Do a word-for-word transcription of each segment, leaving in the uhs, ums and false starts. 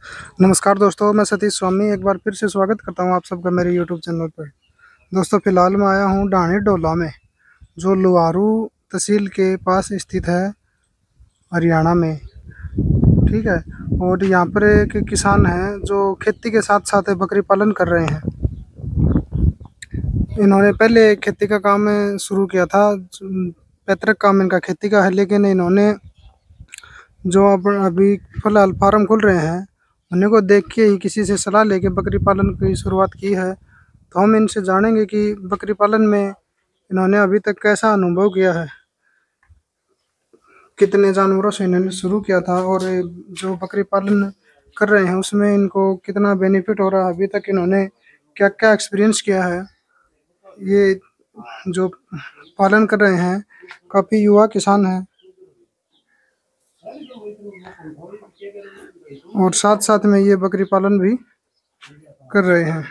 नमस्कार दोस्तों, मैं सतीश स्वामी एक बार फिर से स्वागत करता हूं आप सबका मेरे यूट्यूब चैनल पर। दोस्तों फिलहाल मैं आया हूं ढाणी डोला में, जो लुहारू तहसील के पास स्थित है, हरियाणा में। ठीक है। और यहाँ पर एक किसान हैं जो खेती के साथ साथ बकरी पालन कर रहे हैं। इन्होंने पहले खेती का काम शुरू किया था, पैतृक काम इनका खेती का है, लेकिन इन्होंने जो अब अभी फिलहाल फार्म खुल रहे हैं उन्हीं को देख के ही किसी से सलाह लेके बकरी पालन की शुरुआत की है। तो हम इनसे जानेंगे कि बकरी पालन में इन्होंने अभी तक कैसा अनुभव किया है, कितने जानवरों से इन्होंने शुरू किया था, और जो बकरी पालन कर रहे हैं उसमें इनको कितना बेनिफिट हो रहा है, अभी तक इन्होंने क्या क्या एक्सपीरियंस किया है। ये जो पालन कर रहे हैं काफ़ी युवा किसान हैं, और साथ साथ में ये बकरी पालन भी कर रहे हैं।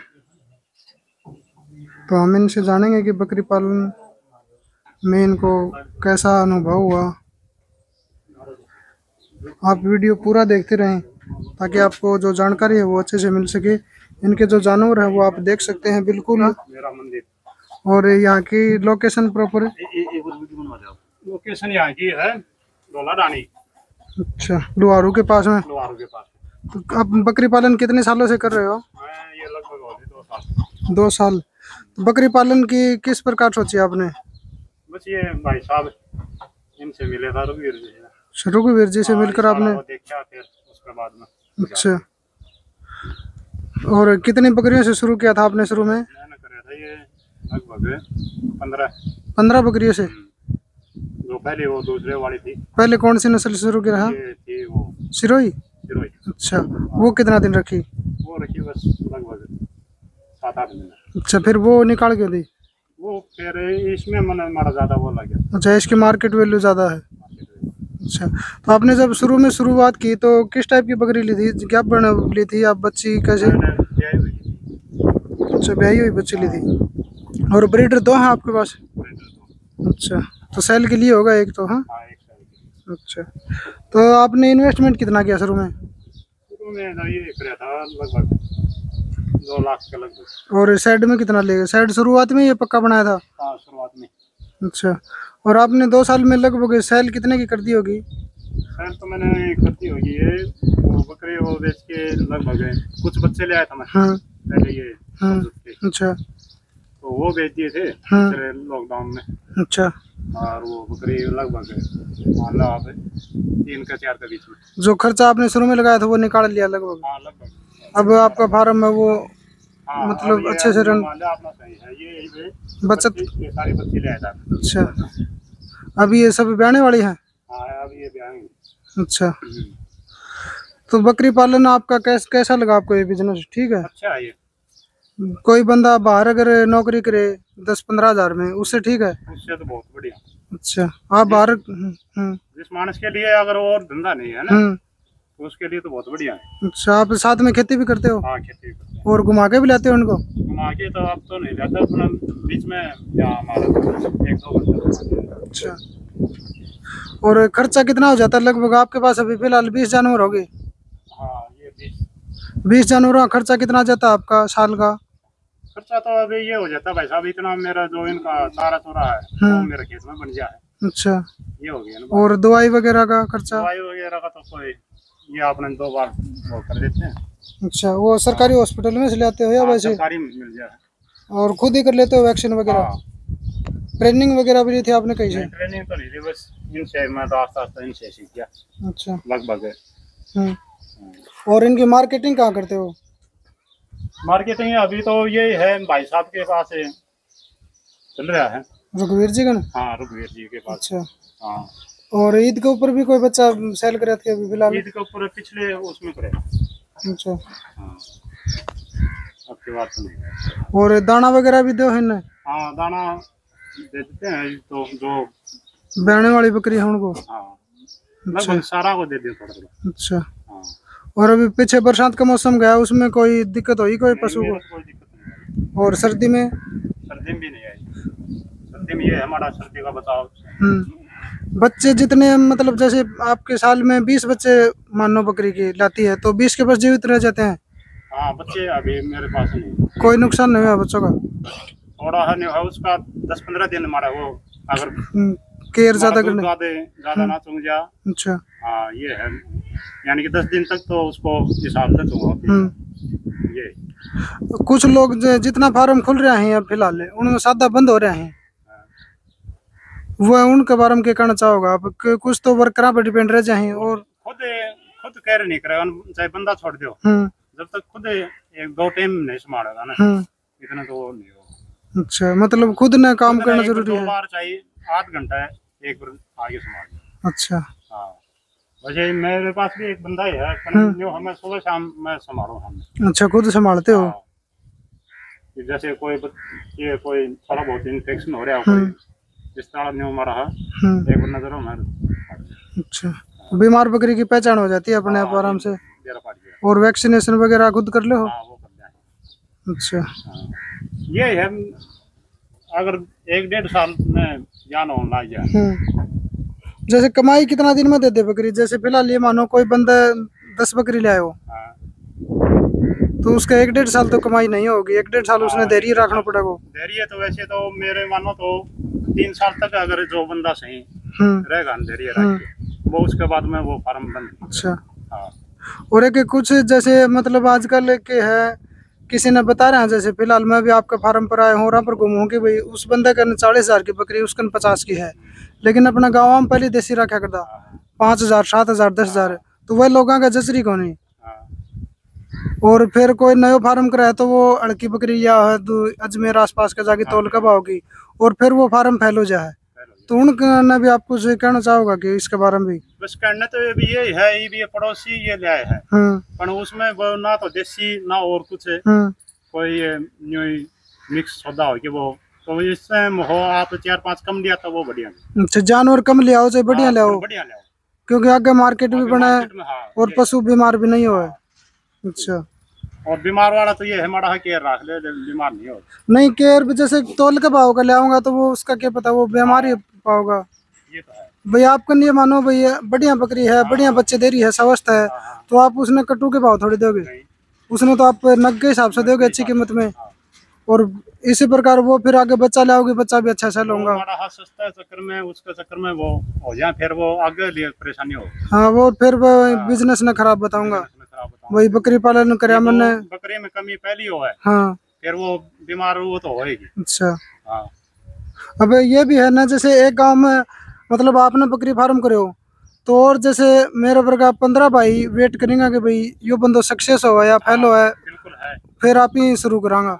तो हम इनसे जानेंगे कि बकरी पालन में इनको कैसा अनुभव हुआ। आप वीडियो पूरा देखते रहें ताकि आपको जो जानकारी है वो अच्छे से मिल सके। इनके जो जानवर है वो आप देख सकते हैं बिल्कुल। और यहाँ की लोकेशन प्रॉपर लोकेशन यहाँ की है डोला ढाणी। अच्छा, लुहारू के पास में। लुहारू के पास। तो आप बकरी पालन कितने सालों से कर रहे हो? मैं ये लगभग हो गए दो साल। दो साल। तो बकरी पालन की किस प्रकार सोची आपने? बस ये भाई साहब इनसे मिले था, रघुवीर जी से। रघुवीर जी से मिलकर आपने देखा, फिर उसके बाद में। अच्छा। और कितनी बकरियों से शुरू किया था आपने शुरू में? मैंने करा था ये लगभग पंद्रह पंद्रह बकरियों से। जो पहले वो दूसरे वाली थी। पहले कौन सी नस्ल से शुरू किया? ये थी वो सिरोही। सिरोही। अच्छा, वो कितना दिन रखी? वो रखी बस लगभग सात आठ दिन। अच्छा, फिर वो निकाल के दी? वो फिर इसमें मन हमारा ज्यादा वो लग गया। अच्छा, इसकी मार्केट वैल्यू ज़्यादा है। अच्छा, तो आपने जब शुरू में शुरुआत की तो किस टाइप की बकरी ली थी? क्या बन ली थी आप? बच्ची कैसे? अच्छा, ब्याही हुई बच्ची ली थी। और ब्रीडर दो हैं आपके पास? अच्छा, तो सेल के लिए होगा एक तो। हाँ। अच्छा, तो आपने इन्वेस्टमेंट कितना किया शुरू में? शुरू में ये किया था लगभग दो लाख के लगभग। और साइड में कितना लेगा? साइड शुरुआत में ये पक्का बनाया था? हाँ, शुरुआत में। अच्छा, और आपने दो साल में लगभग सेल कितने की कर दी होगी? सेल तो मैंने कर दी होगी ये वो बकरे वो बेच के लगभग कुछ बच्चे ले आया था मैं। हाँ। पहले ये। हाँ। अच्छा, तो वो बेच दिए थे। हाँ। लॉकडाउन में। अच्छा। और वो बकरी लगभग मान लो आप तीन का चार के बीच में। जो खर्चा आपने शुरू में लगाया था वो निकाल लिया लगभग? हाँ, लगभग। अब आपका फार्म है वो हाँ, मतलब अच्छे से रन अपना सही है। ये बचत ये सारी बच्ची ले आया था। अच्छा, अभी ये सब ब्याने वाली है? हाँ, अभी ये ब्याने। अच्छा, तो बकरी पालन आपका कैस, कैसा लगा आपको ये बिजनेस? ठीक है। अच्छा है ये। कोई बंदा बाहर अगर नौकरी करे दस पंद्रह हजार में, उससे ठीक है? उससे तो बहुत बढ़िया। अच्छा, आप बाहर जिस मानस के लिए अगर और धंधा नहीं है ना तो उसके लिए तो बहुत बढ़िया है। अच्छा, आप साथ में खेती भी करते हो? हाँ, खेती करते हैं। और घुमा के भी लाते हो उनको? घुमा के तो आप तो नहीं लाते, अपना बीच में या हमारा एक दो घंटा। अच्छा, और खर्चा कितना हो जाता है लगभग आपके पास? अभी फिलहाल बीस जानवर हो गए। हाँ, ये बीस बीस जानवरों का खर्चा कितना जाता है आपका साल का? खर्चा तो अभी ये हो जाता है भाई साहब, इतना मेरा जो इनका सारा चौरा है वो मेरे खेत में बन जाए। अच्छा, ये हो गया ना। और दवाई वगैरह का खर्चा? दवाई वगैरह का तो कोई ये आपने दो बार वो कर देते हैं। अच्छा, वो सरकारी हॉस्पिटल में से लाते हो या वैसे? सरकारी मिल जाए। और खुद ही कर लेते हो वैक्सीन वगैरह? ट्रेनिंग वगैरह भी ली थी आपने कहीं से? ट्रेनिंग तो नहीं थी, बस इनसे मैं तो आस्ता आस्ता इनसे सीख गया। अच्छा, लगभग। और इनकी मार्केटिंग कहाँ करते हो? मार्केटिंग अभी तो ये है भाई साहब के पास चल रहा है। रघुवीर जी का ना? हाँ, रघुवीर जी के पास। अच्छा। हाँ। और ईद के ऊपर भी कोई बच्चा सेल करे थे अभी फिलहाल? ईद के ऊपर पिछले उसमें करे। अच्छा। हाँ, अब की बात तो नहीं। और दाना वगैरह भी दो है ना? हाँ, दाना दे देते हैं तो जो बैठने वाली बकरी है उनको। हाँ, लगभग सारा को दे दिया थोड़ा थोड़ा। अच्छा। हाँ। और अभी पीछे बरसात का मौसम गया, उसमें कोई दिक्कत हुई कोई पशु को? कोई दिक्कत नहीं। और सर्दी में? सर्दी में भी नहीं आई। सर्दी में ये हमारा सर्दी का बचाव। बच्चे जितने मतलब जैसे आपके साल में बीस बच्चे मानो बकरी की लाती है तो बीस के पास जीवित रह जाते हैं। हाँ बच्चे अभी मेरे पास नहीं। कोई नुकसान नहीं हुआ बच्चों का? थोड़ा है नहीं है उसका दस पंद्रह दिन हमारा वो अगर केयर ज्यादा दूध करने। ज्यादा ज्यादा ना चुंग जा। अच्छा। हाँ ये है, यानी कि दस दिन तक तो उसको हिसाब से चुंग होती है ये। कुछ लोग जो जितना फार्म खुल रहे हैं अब फिलहाल उनमें सादा बंद हो रहे हैं, वो उनके बारे में क्या कहना चाहोगे आप? कि कुछ तो वर्करा पर डिपेंड रह जाए और खुद खुद केयर नहीं करे, चाहे बंदा छोड़ दो, जब तक खुद एक दो टाइम नहीं संभालेगा ना इतना तो वो नहीं होगा। अच्छा, मतलब खुद ने काम करना जरूरी है। दो बार चाहिए, आध घंटा है एक बार आगे संभाल। अच्छा। हाँ वैसे मेरे पास भी एक बंदा ही है, जो हमें सुबह शाम मैं संभालू हम। अच्छा, खुद संभालते हो? जैसे कोई ये कोई थोड़ा बहुत इन्फेक्शन हो रहा है, कोई इस तरह न्यू मरा है, एक बार नजर हमारे। अच्छा, बीमार बकरी की पहचान हो जाती है अपने आप आराम से, और वैक्सीनेशन वगैरह खुद कर ले हो? हाँ, वो कर ले। अच्छा। ये है अगर एक डेढ़ साल में जान होना जाए। जैसे कमाई कितना दिन में दे दे बकरी? जैसे फिलहाल ये मानो कोई बंदा दस बकरी ले आयो तो उसका एक डेढ़ साल तो कमाई नहीं होगी, एक डेढ़ साल उसने धैर्य रखना पड़ेगा। धैर्य तो वैसे तो मेरे मानो तो तीन साल तक अगर जो बंदा सही रहेगा धैर्य रख के, वो उसके बाद में वो फार्म बंद। अच्छा। हाँ। और एक कुछ जैसे मतलब आजकल के है किसी ने बता रहा है, जैसे फिलहाल मैं भी आपका फार्म पर आया हूँ, पर घूमूँ कि भाई उस बंदे का चालीस हजार की बकरी उसका पचास की है, लेकिन अपना गाँव में पहले देसी रखा करता पाँच हजार सात हजार दस हजार तो वह लोगों का जसरी को नहीं। और फिर कोई नया फार्म कराया तो वो अड़की बकरी या अजमेर आसपास का जाके तोल कब आओगी और फिर वो फार्म फैल हो जाए, तो उनका भी आपको कहना चाहोगा कि इसके बारे में भी? बस कहना तो ये भी यही है, ये भी पड़ोसी ये ले आए है, पर उसमें वो ना तो देसी ना और कुछ है, कोई न्यू मिक्स सौदा हो कि वो तो इसमें हो आप चार पांच कम लिया तो वो बढ़िया। अच्छा, जानवर कम ले आओ चाहे बढ़िया ले आओ, बढ़िया ले आओ, क्योंकि आगे मार्केट भी बना है और पशु बीमार भी नहीं हो। अच्छा। और बीमार वाला तो ये हमारा केयर रख ले, बीमार नहीं हो। नहीं केयर भी जैसे तोल के भाव का ले आऊंगा तो वो उसका क्या पता वो बीमारी पाओगा। ये तो है भाई आपका नहीं मानो भाई बढ़िया बकरी है, बढ़िया बच्चे दे रही है, स्वस्थ है, तो आप उसने कट्टू के भाव थोड़ी दोगे, उसने तो आप नग के हिसाब से दोगे अच्छी कीमत में, और इसी प्रकार वो फिर आगे बच्चा ले आओगे, बच्चा भी अच्छा सेल होगा। सस्ता है चक्कर में उसके चक्कर में वो हो जाए फिर वो आगे लिए परेशानी हो। हाँ वो फिर बिजनेस न खराब बताऊंगा, वही बकरी पालन करे मैंने बकरी में कमी पहली हो है। हाँ फिर वो बीमार वो तो होएगी। अच्छा। हाँ। अब ये भी है ना, जैसे एक गांव में मतलब आपने बकरी फार्म करे हो तो और जैसे मेरे वर्ग पंद्रह भाई वेट करेंगे कि भाई यो बंदो सक्सेस हो या फेल हो है, बिल्कुल है, फिर आप ही शुरू करांगा।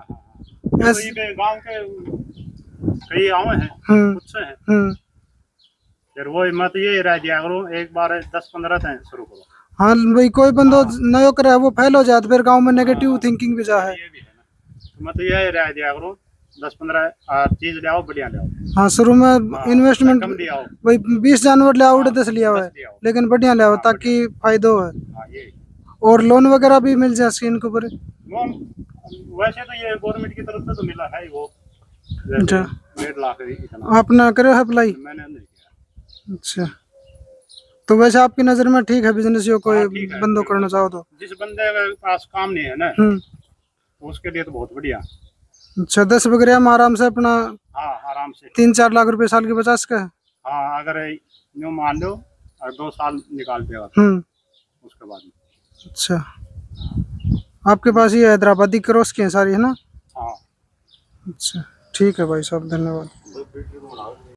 गांव के कई आवे हैं कुछ हैं, फिर वो मत ये रह दिया करो एक बार दस पंद्रह दिन शुरू करो। हाँ भाई कोई बंदो नयो करे वो फेल हो जाए तो फिर गांव में नेगेटिव थिंकिंग भी जा है, मत ये रह दिया करो दस पंद्रह चीज ले आओ बढ़िया ले आओ। हाँ शुरू में इन्वेस्टमेंट भाई बीस जानवर ले आओ दस लिया हुआ है, लेकिन बढ़िया ले आओ ताकि फायदा हो। और लोन वगैरह भी मिल जाए स्कीम के ऊपर? लोन वैसे तो ये गवर्नमेंट की तरफ से तो मिला है वो डेढ़ लाख इतना। आपने करे है अप्लाई? मैंने नहीं किया। अच्छा, तो वैसे आपकी नजर में ठीक है बिजनेस यो कोई बंदो करना चाहो तो? जिस बंदे के पास काम नहीं है ना उसके लिए तो बहुत बढ़िया। अच्छा, दस बकरियां हम आराम से अपना हाँ आराम से तीन चार लाख रुपए साल के पचास का। हाँ अगर यूँ मान लो और दो साल निकाल देगा उसके बाद में। अच्छा, आपके पास ये हैदराबादी क्रॉस की है सारी है ना? हाँ। अच्छा ठीक है भाई साहब, धन्यवाद।